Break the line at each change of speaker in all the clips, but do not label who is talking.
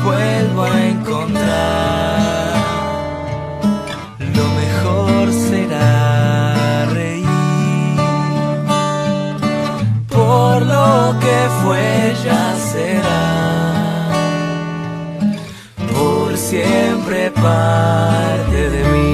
vuelvo a encontrar, lo mejor será reír. Por lo que fue ya será, por siempre parte de mí.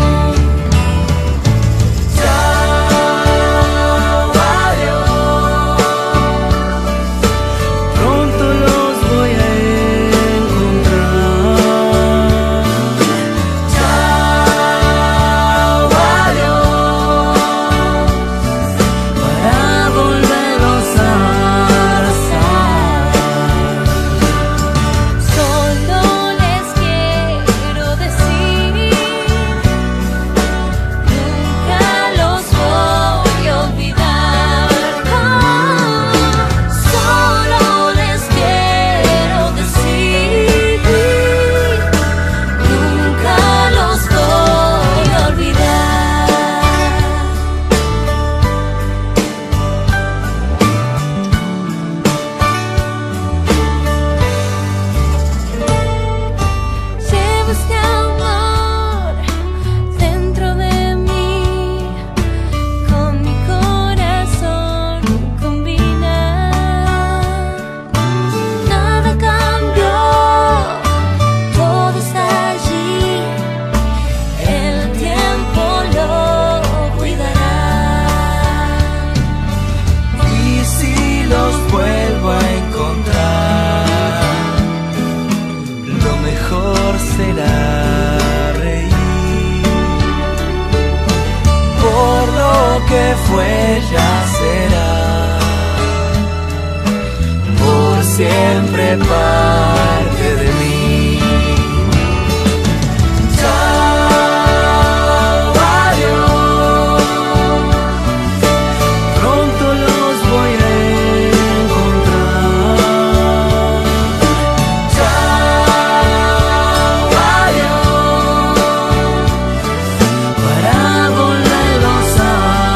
Que fue ya será, por siempre parte de mí. Chao, adiós, pronto los voy a encontrar. Chao, adiós, para volverlos a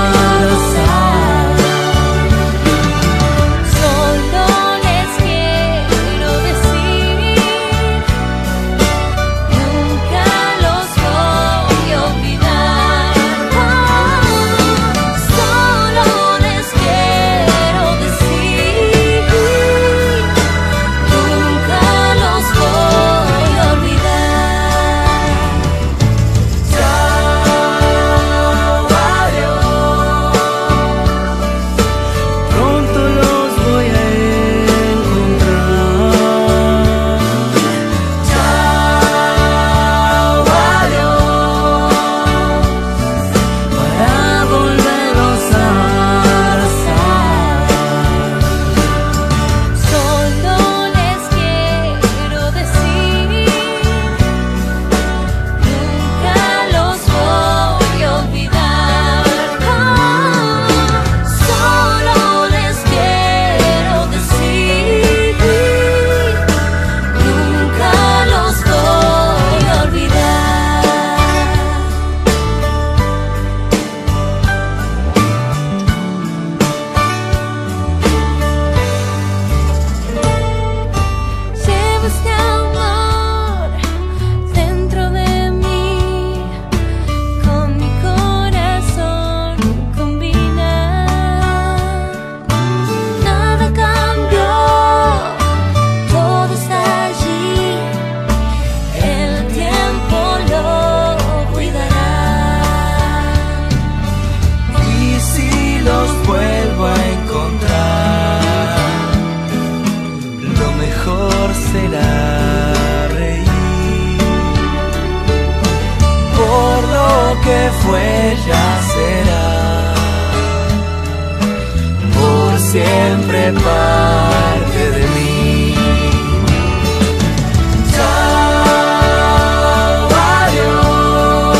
que fue ya será, por siempre parte de mí. Chao, adiós,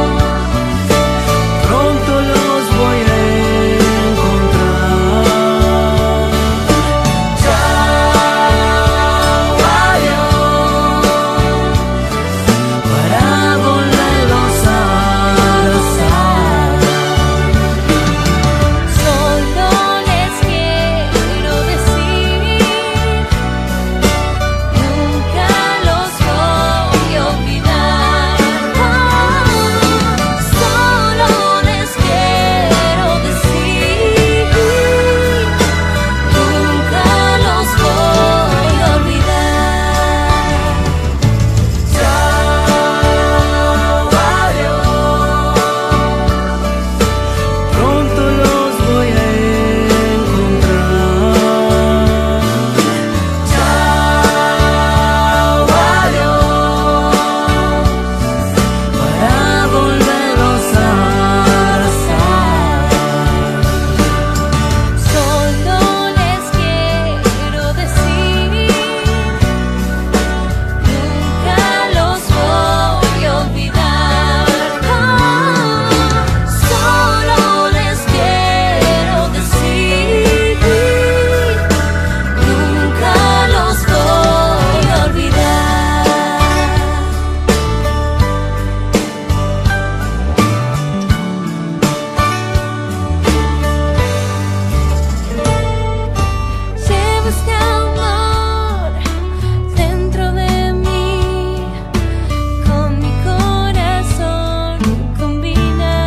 pronto los voy a encontrar. Chao, adiós, para volverlos a
solo les quiero decir este amor dentro de mí, con mi corazón combina.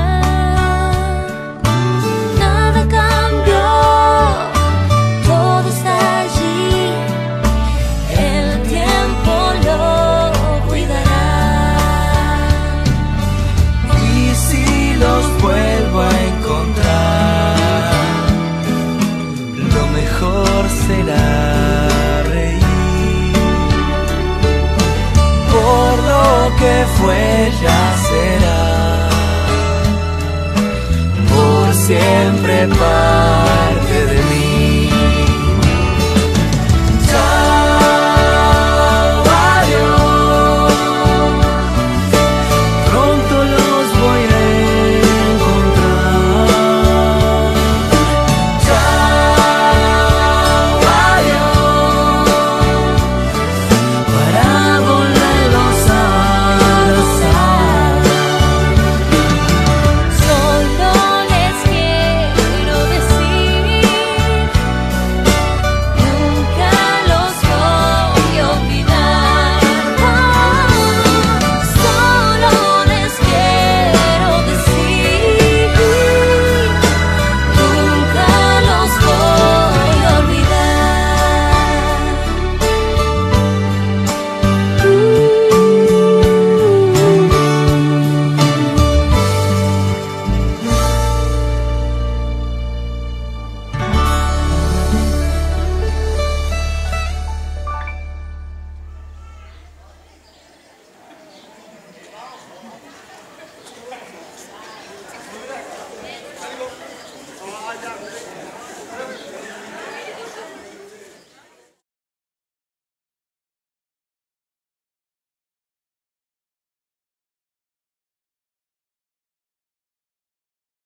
Nada cambió, todo está allí, el tiempo lo cuidará.
Y si los vuelvo a encontrar, lo mejor será reír. Por lo que fue ya será, por siempre parte.